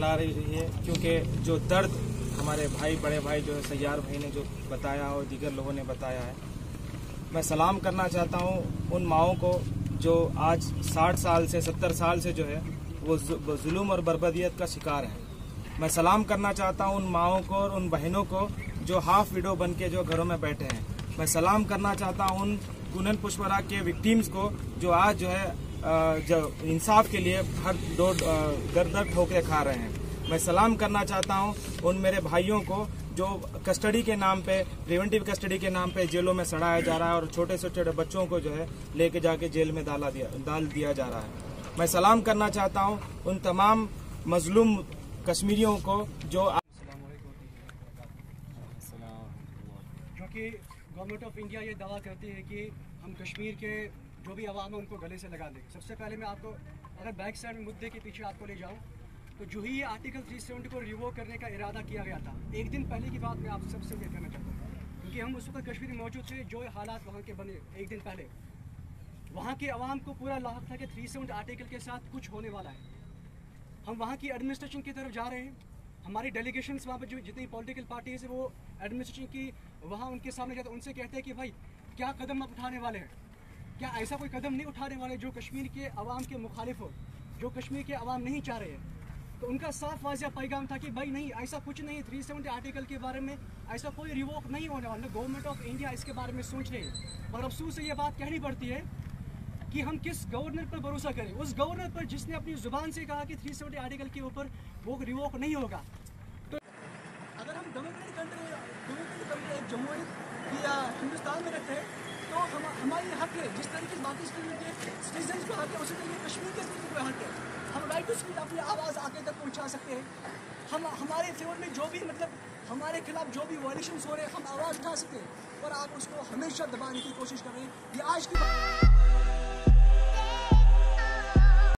आ रही है, क्योंकि जो दर्द हमारे भाई, बड़े भाई जो है सैयार भाई ने जो बताया और दीगर लोगों ने बताया है, मैं सलाम करना चाहता हूँ उन माओं को जो आज 60 साल से 70 साल से जो है वो जुल्म और बर्बदियत का शिकार है। मैं सलाम करना चाहता हूँ उन माओं को और उन बहनों को जो हाफ विडो बन के जो घरों में बैठे हैं। मैं सलाम करना चाहता हूँ उन कुनन पुष्परा के विक्टिम्स को जो आज जो है जो इंसाफ के लिए हर दर ठोकरे खा रहे हैं। मैं सलाम करना चाहता हूँ उन मेरे भाइयों को जो कस्टडी के नाम पे, प्रिवेंटिव कस्टडी के नाम पे जेलों में सड़ाया जा रहा है और छोटे से छोटे बच्चों को जो है लेके जाके जेल में डाल दिया जा रहा है। मैं सलाम करना चाहता हूँ उन तमाम मजलूम कश्मीरियों को जो कि गवर्नमेंट ऑफ इंडिया ये दावा करती है कि हम कश्मीर के जो भी अवाम है उनको गले से लगा देंगे। सबसे पहले मैं आपको अगर बैक साइड में मुद्दे के पीछे आपको ले जाऊं तो जो ही ये आर्टिकल 370 को रिवोक करने का इरादा किया गया था, एक दिन पहले की बात मैं आप सबसे ये कहना चाहता हूँ, क्योंकि हम उस वक्त कश्मीर में मौजूद थे। जो हालात वहाँ के बने एक दिन पहले, वहाँ के अवाम को पूरा लाभ था कि 370 आर्टिकल के साथ कुछ होने वाला है। हम वहाँ की एडमिनिस्ट्रेशन की तरफ जा रहे हैं, हमारी डेलीगेशंस वहाँ पर जो जितनी पॉलिटिकल पार्टीज है वो एडमिनिस्ट्रेशन की वहाँ उनके सामने जाते हैं, उनसे कहते हैं कि भाई क्या कदम आप उठाने वाले हैं, क्या ऐसा कोई कदम नहीं उठाने वाले जो कश्मीर के अवाम के मुखालिफ हो, जो कश्मीर के अवाम नहीं चाह रहे हैं। तो उनका साफ वाज़िया पैगाम था कि भाई नहीं, ऐसा कुछ नहीं, 370 आर्टिकल के बारे में ऐसा कोई रिवोक नहीं होने वाला। गवर्नमेंट ऑफ इंडिया इसके बारे में सोच रही है और अफसोस से ये बात कहनी पड़ती है कि हम किस गवर्नर पर भरोसा करें, उस गवर्नर पर जिसने अपनी जुबान से कहा कि 370 आर्टिकल के ऊपर वो रिवोक नहीं होगा। तो अगर हम डेमोक्रेटिक कंट्री जम्मू या हिंदुस्तान में रहते हैं तो हमारी हक है, जिस तरीके से बाकी सिटीजन को हक है उसी तरीके कश्मीर के सिटीजन को हक है। हम राइट टू स्पीक अपनी आवाज़ आगे तक पहुँचा सकते हैं। हम हमारे फेवर में जो भी हमारे खिलाफ जो भी वायलेशंस हो रहे हैं हम आवाज़ उठा सकते हैं, और आप उसको हमेशा दबाने की कोशिश कर रहे हैं। ये आज की